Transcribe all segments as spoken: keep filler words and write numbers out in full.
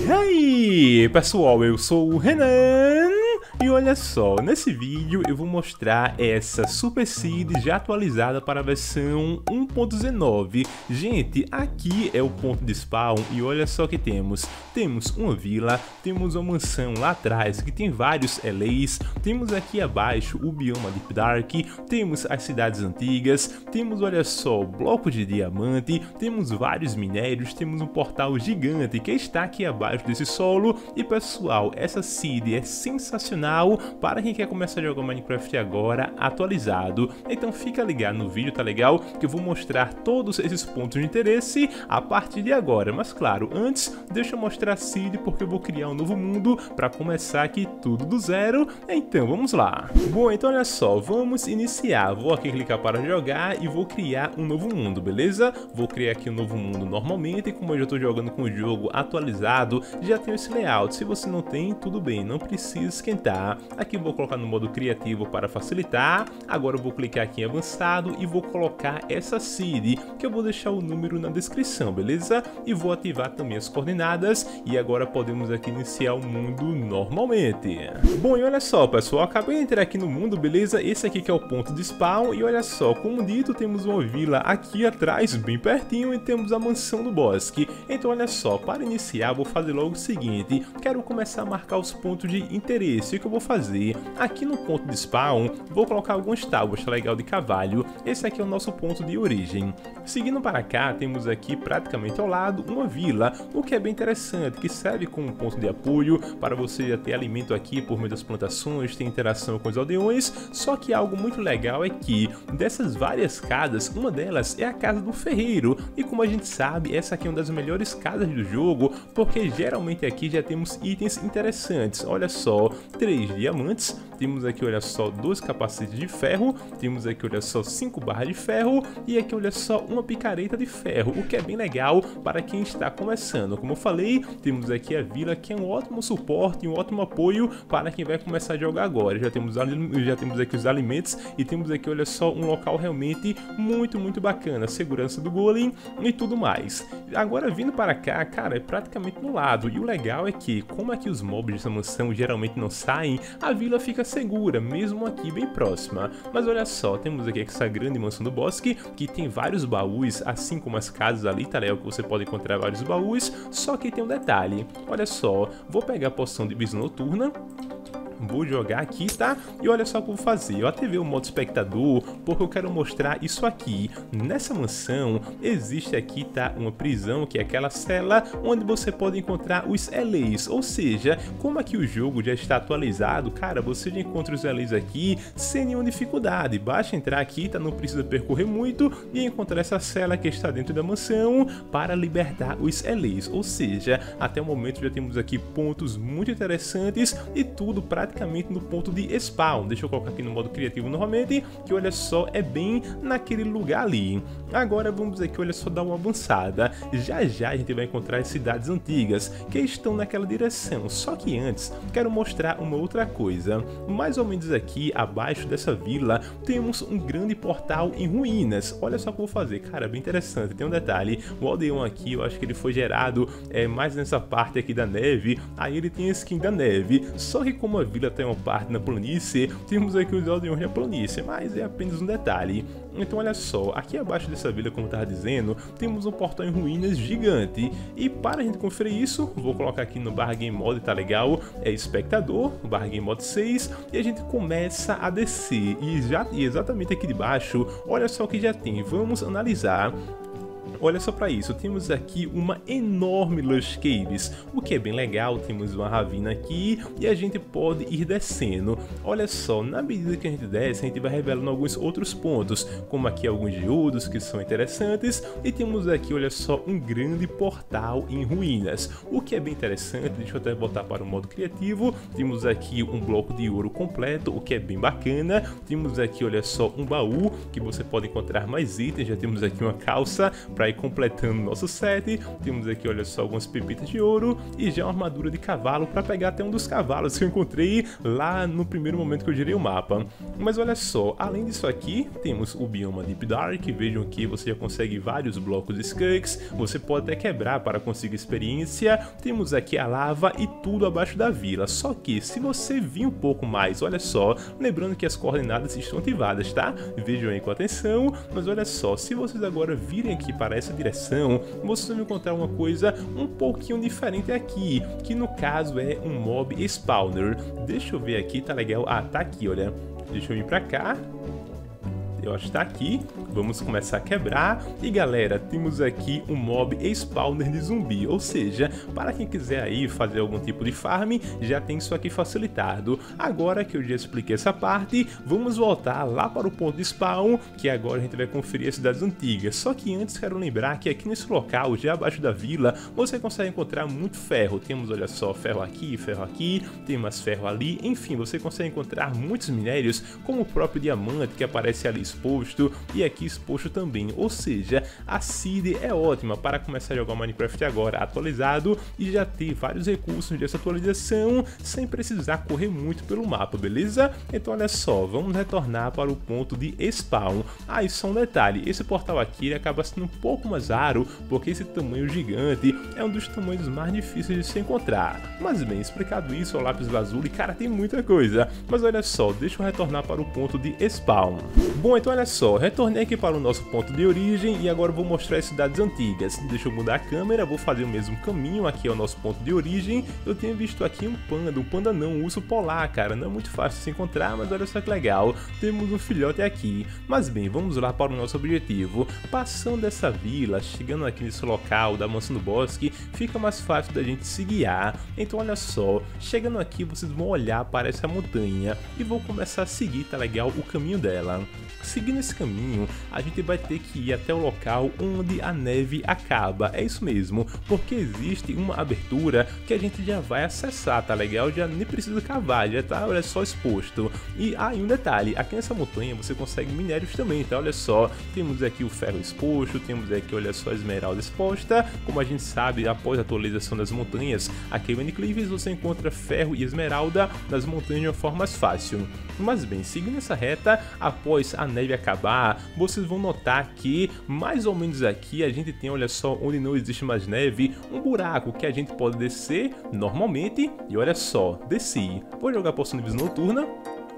E aí, pessoal, eu sou o Renan e olha só, nesse vídeo eu vou mostrar essa Super Seed já atualizada para a versão um ponto dezenove. Gente, aqui é o ponto de spawn e olha só que temos. Temos uma vila, temos uma mansão lá atrás que tem vários L As, temos aqui abaixo o bioma Deep Dark, temos as cidades antigas, temos, olha só, blocos de diamante, temos vários minérios, temos um portal gigante que está aqui abaixo desse solo. E pessoal, essa seed é sensacional para quem quer começar a jogar Minecraft agora atualizado. Então fica ligado no vídeo, tá legal? Que eu vou mostrar todos esses pontos de interesse a partir de agora. Mas claro, antes deixa eu mostrar a seed porque eu vou criar um novo mundo para começar aqui tudo do zero. Então vamos lá. Bom, então olha só, vamos iniciar. Vou aqui clicar para jogar e vou criar um novo mundo, beleza? Vou criar aqui um novo mundo normalmente, como eu já estou jogando com o jogo atualizado, já tenho esse layout. Se você não tem, tudo bem, não precisa esquentar. Aqui vou colocar no modo criativo para facilitar. Agora eu vou clicar aqui em avançado e vou colocar essa seed, que eu vou deixar o número na descrição, beleza? E vou ativar também as coordenadas e agora podemos aqui iniciar o mundo normalmente. Bom, e olha só, pessoal, acabei de entrar aqui no mundo, beleza? Esse aqui que é o ponto de spawn e olha só, como dito, temos uma vila aqui atrás, bem pertinho, e temos a mansão do bosque. Então olha só, para iniciar vou fazer logo o seguinte, quero começar a marcar os pontos de interesse. O que eu vou fazer? Aqui no ponto de spawn, vou colocar algumas tábuas, tá legal, de cavalho. Esse aqui é o nosso ponto de origem. Seguindo para cá, temos aqui praticamente ao lado uma vila, o que é bem interessante, que serve como ponto de apoio para você ter alimento aqui por meio das plantações, ter interação com os aldeões. Só que algo muito legal é que dessas várias casas, uma delas é a casa do ferreiro. E como a gente sabe, essa aqui é uma das melhores casas do jogo, porque geralmente aqui já temos itens interessantes. Olha só, três diamantes, temos aqui, olha só, dois capacetes de ferro, temos aqui, olha só, cinco barras de ferro e aqui, olha só, uma picareta de ferro, o que é bem legal para quem está começando. Como eu falei, temos aqui a vila, que é um ótimo suporte, um ótimo apoio para quem vai começar a jogar agora. Já temos, já temos aqui os alimentos e temos aqui, olha só, um local realmente muito, muito bacana, segurança do golem e tudo mais. Agora vindo para cá, cara, é praticamente no lado, e o legal é que, como aqui os mobs dessa mansão geralmente não saem, a vila fica segura, mesmo aqui bem próxima. Mas olha só, temos aqui essa grande mansão do bosque, que tem vários baús, assim como as casas ali, tá legal, que você pode encontrar vários baús, só que tem um detalhe. Olha só, vou pegar a poção de visão noturna, vou jogar aqui, tá? E olha só o que eu vou fazer. Eu ativei o modo espectador porque eu quero mostrar isso aqui. Nessa mansão existe aqui, tá? Uma prisão, que é aquela cela onde você pode encontrar os L As. Ou seja, como aqui o jogo já está atualizado, cara, você já encontra os L As aqui sem nenhuma dificuldade. Basta entrar aqui, tá? Não precisa percorrer muito e encontrar essa cela que está dentro da mansão para libertar os L As. Ou seja, até o momento já temos aqui pontos muito interessantes e tudo para praticamente no ponto de spawn. Deixa eu colocar aqui no modo criativo novamente, que olha só, é bem naquele lugar ali. Agora vamos aqui, olha só, dar uma avançada. Já já a gente vai encontrar as cidades antigas que estão naquela direção. Só que antes, quero mostrar uma outra coisa. Mais ou menos aqui abaixo dessa vila, temos um grande portal em ruínas. Olha só o que eu vou fazer, cara, bem interessante. Tem um detalhe, o aldeão aqui, eu acho que ele foi gerado é, mais nessa parte aqui da neve, aí ele tem a skin da neve. Só que como a vila tem uma parte na planície, temos aqui os aldeões da planície, mas é apenas um detalhe. Então olha só, aqui abaixo dessa vila, como eu estava dizendo, temos um portal em ruínas gigante. E para a gente conferir isso, vou colocar aqui no barra game mode, tá legal? É espectador, barra game mode seis, e a gente começa a descer. E, já, e exatamente aqui de baixo, olha só o que já tem, vamos analisar. Olha só para isso, temos aqui uma enorme Lush Caves, o que é bem legal. Temos uma ravina aqui e a gente pode ir descendo. Olha só, na medida que a gente desce, a gente vai revelando alguns outros pontos, como aqui alguns geodos que são interessantes, e temos aqui, olha só, um grande portal em ruínas, o que é bem interessante. Deixa eu até botar para o modo criativo. Temos aqui um bloco de ouro completo, o que é bem bacana. Temos aqui, olha só, um baú que você pode encontrar mais itens. Já temos aqui uma calça para vai completando nosso set. Temos aqui, olha só, algumas pepitas de ouro e já uma armadura de cavalo para pegar até um dos cavalos que eu encontrei lá no primeiro momento que eu girei o mapa. Mas olha só, além disso aqui, temos o bioma Deep Dark. Vejam que você já consegue vários blocos de skunks, você pode até quebrar para conseguir experiência. Temos aqui a lava e tudo abaixo da vila, só que se você vir um pouco mais, olha só, lembrando que as coordenadas estão ativadas, tá? Vejam aí com atenção, mas olha só, se vocês agora virem aqui para essa direção, vocês vão encontrar uma coisa um pouquinho diferente aqui, que no caso é um mob spawner. Deixa eu ver aqui, tá legal? Ah, tá aqui, olha. Deixa eu vir pra cá. Eu acho que tá aqui, vamos começar a quebrar. E galera, temos aqui um mob spawner de zumbi, ou seja, para quem quiser aí fazer algum tipo de farm, já tem isso aqui facilitado. Agora que eu já expliquei essa parte, vamos voltar lá para o ponto de spawn, que agora a gente vai conferir as cidades antigas. Só que antes quero lembrar que aqui nesse local, já abaixo da vila, você consegue encontrar muito ferro. Temos, olha só, ferro aqui, ferro aqui, tem mais ferro ali, enfim, você consegue encontrar muitos minérios, como o próprio diamante que aparece ali exposto e aqui exposto também, ou seja, a seed é ótima para começar a jogar o Minecraft agora atualizado e já ter vários recursos dessa atualização sem precisar correr muito pelo mapa, beleza? Então olha só, vamos retornar para o ponto de spawn. Ah, e só um detalhe, esse portal aqui ele acaba sendo um pouco mais raro porque esse tamanho gigante é um dos tamanhos mais difíceis de se encontrar. Mas bem, explicado isso, o lápis lazuli, cara, tem muita coisa. Mas olha só, deixa eu retornar para o ponto de spawn. Bom, então olha só, retornei aqui para o nosso ponto de origem e agora vou mostrar as cidades antigas. Deixa eu mudar a câmera, vou fazer o mesmo caminho, aqui é o nosso ponto de origem. Eu tinha visto aqui um panda, um panda não, um urso polar, cara, não é muito fácil de se encontrar, mas olha só que legal, temos um filhote aqui. Mas bem, vamos lá para o nosso objetivo. Passando essa vila, chegando aqui nesse local da mansão do bosque, fica mais fácil da gente se guiar. Então olha só, chegando aqui vocês vão olhar para essa montanha e vão começar a seguir, tá legal, o caminho dela. Seguindo esse caminho, a gente vai ter que ir até o local onde a neve acaba, é isso mesmo, porque existe uma abertura que a gente já vai acessar, tá legal? Já nem precisa cavar, já tá, olha só, exposto. E aí ah, um detalhe, aqui nessa montanha você consegue minérios também, tá? Olha só, temos aqui o ferro exposto, temos aqui, olha só, a esmeralda exposta. Como a gente sabe, após a atualização das montanhas, aqui em Cliffs você encontra ferro e esmeralda nas montanhas de uma forma mais fácil. Mas bem, seguindo essa reta, após a neve acabar, vocês vão notar que mais ou menos aqui a gente tem, olha só, onde não existe mais neve, um buraco que a gente pode descer normalmente. E olha só, desci. Vou jogar poção de visão noturna.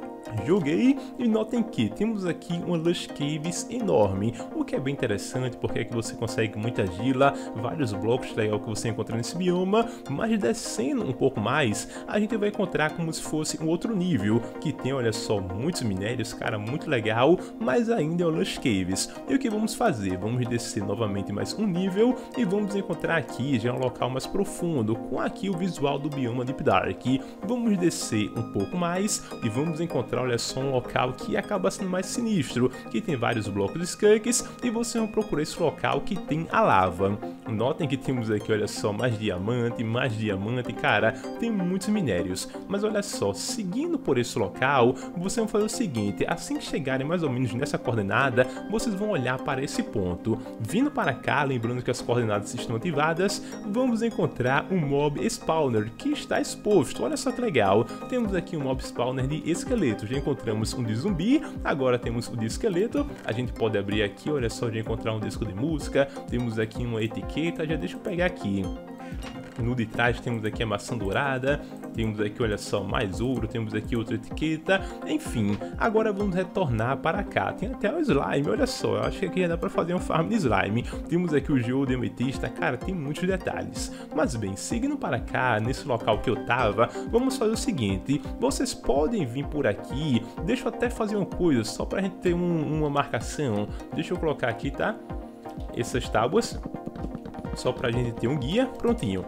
Joguei e notem que temos aqui uma Lush Caves enorme, o que é bem interessante porque aqui você consegue muita gila, vários blocos legal que você encontra nesse bioma, mas descendo um pouco mais, a gente vai encontrar como se fosse um outro nível, que tem, olha só, muitos minérios, cara, muito legal, mas ainda é o Lush Caves. E o que vamos fazer? Vamos descer novamente mais um nível e vamos encontrar aqui já um local mais profundo, com aqui o visual do bioma Deep Dark. Vamos descer um pouco mais e vamos encontrar, olha só, um local que acaba sendo mais sinistro, que tem vários blocos de skunks e você vai procurar esse local que tem a lava. Notem que temos aqui, olha só, mais diamante, mais diamante, cara, tem muitos minérios. Mas olha só, seguindo por esse local, vocês vão fazer o seguinte, assim que chegarem mais ou menos nessa coordenada, vocês vão olhar para esse ponto. Vindo para cá, lembrando que as coordenadas estão ativadas, vamos encontrar um mob spawner que está exposto. Olha só que legal, temos aqui um mob spawner de esqueletos. Já encontramos um de zumbi, agora temos o de esqueleto. A gente pode abrir aqui, olha só, de encontrar um disco de música, temos aqui uma etiqueta, já deixa eu pegar aqui. No de trás temos aqui a maçã dourada, temos aqui, olha só, mais ouro, temos aqui outra etiqueta, enfim. Agora vamos retornar para cá, tem até o slime, olha só, eu acho que aqui já dá para fazer um farm de slime. Temos aqui o geodo ametista, cara, tem muitos detalhes. Mas bem, seguindo para cá, nesse local que eu tava, vamos fazer o seguinte, vocês podem vir por aqui, deixa eu até fazer uma coisa, só pra gente ter um, uma marcação. Deixa eu colocar aqui, tá? Essas tábuas, só pra gente ter um guia, prontinho.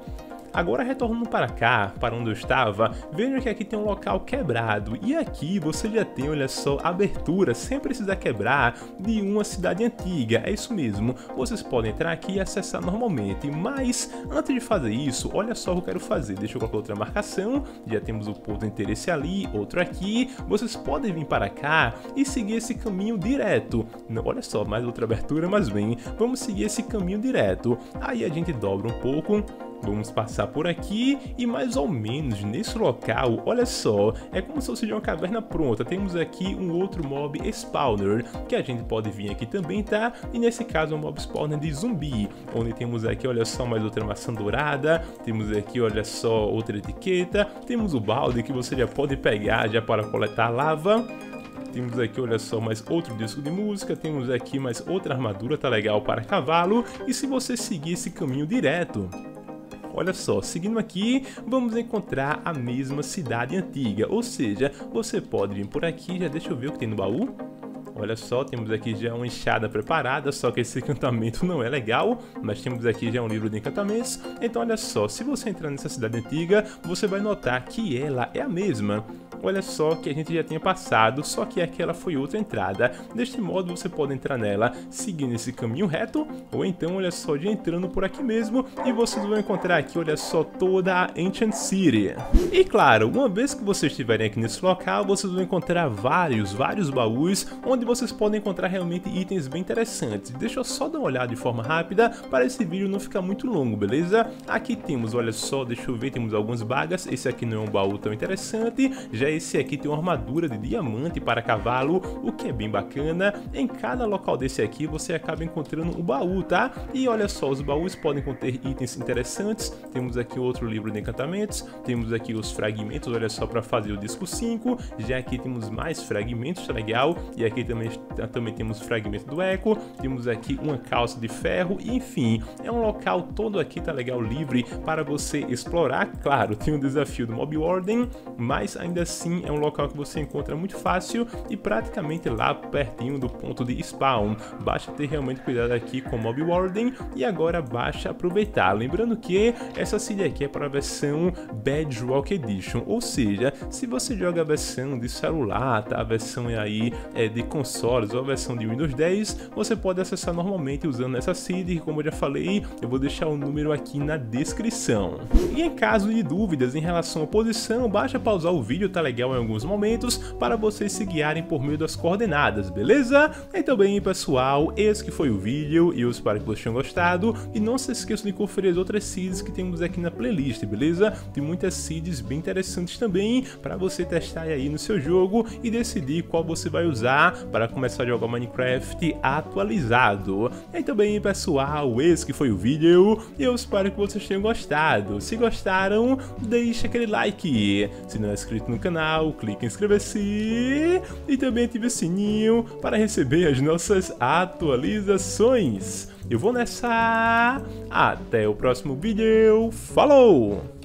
Agora retornando para cá, para onde eu estava, vejam que aqui tem um local quebrado e aqui você já tem, olha só, abertura sem precisar quebrar de uma cidade antiga, é isso mesmo, vocês podem entrar aqui e acessar normalmente, mas antes de fazer isso, olha só o que eu quero fazer, deixa eu colocar outra marcação, já temos o ponto de interesse ali, outro aqui, vocês podem vir para cá e seguir esse caminho direto, não, olha só, mais outra abertura, mas bem, vamos seguir esse caminho direto, aí a gente dobra um pouco, vamos passar por aqui e mais ou menos nesse local, olha só, é como se fosse uma caverna pronta, temos aqui um outro mob spawner, que a gente pode vir aqui também, tá? E nesse caso é um mob spawner de zumbi, onde temos aqui, olha só, mais outra maçã dourada, temos aqui, olha só, outra etiqueta, temos o balde que você já pode pegar já para coletar lava. Temos aqui, olha só, mais outro disco de música, temos aqui mais outra armadura, tá legal, para cavalo, e se você seguir esse caminho direto, olha só, seguindo aqui, vamos encontrar a mesma cidade antiga, ou seja, você pode vir por aqui, já deixa eu ver o que tem no baú. Olha só, temos aqui já uma enxada preparada, só que esse encantamento não é legal, mas temos aqui já um livro de encantamentos, então olha só, se você entrar nessa cidade antiga, você vai notar que ela é a mesma. Olha só que a gente já tinha passado, só que aquela foi outra entrada. Deste modo você pode entrar nela seguindo esse caminho reto, ou então, olha só, de entrando por aqui mesmo, e vocês vão encontrar aqui, olha só, toda a Ancient City. E claro, uma vez que vocês estiverem aqui nesse local, vocês vão encontrar vários, vários baús, onde vocês podem encontrar realmente itens bem interessantes. Deixa eu só dar uma olhada de forma rápida, para esse vídeo não ficar muito longo, beleza? Aqui temos, olha só, deixa eu ver, temos algumas bagas, esse aqui não é um baú tão interessante, já esse aqui tem uma armadura de diamante para cavalo, o que é bem bacana. Em cada local desse aqui você acaba encontrando um baú, tá? E olha só, os baús podem conter itens interessantes. Temos aqui outro livro de encantamentos, temos aqui os fragmentos, olha só, para fazer o disco cinco, já aqui temos mais fragmentos, tá legal? E aqui também, também temos fragmento do eco, temos aqui uma calça de ferro, e enfim, é um local todo aqui, tá legal, livre para você explorar. Claro, tem um desafio do Mob Warden, mas ainda assim sim, é um local que você encontra muito fácil e praticamente lá pertinho do ponto de spawn. Basta ter realmente cuidado aqui com o Mob Warden e agora basta aproveitar. Lembrando que essa seed aqui é para a versão Bedrock Edition, ou seja, se você joga a versão de celular, tá? A versão aí é de consoles ou a versão de Windows dez, você pode acessar normalmente usando essa seed, que como eu já falei, eu vou deixar o número aqui na descrição. E em caso de dúvidas em relação à posição, basta pausar o vídeo, tá legal, em alguns momentos, para vocês se guiarem por meio das coordenadas, beleza? Então bem, pessoal, esse que foi o vídeo, e eu espero que vocês tenham gostado, e não se esqueçam de conferir as outras seeds que temos aqui na playlist, beleza? Tem muitas seeds bem interessantes também, para você testar aí no seu jogo e decidir qual você vai usar para começar a jogar Minecraft atualizado. Então bem, pessoal, esse que foi o vídeo, e eu espero que vocês tenham gostado. Se gostaram, deixa aquele like, se não é inscrito no canal, clique em inscrever-se e também ative o sininho para receber as nossas atualizações. Eu vou nessa, até o próximo vídeo, falou!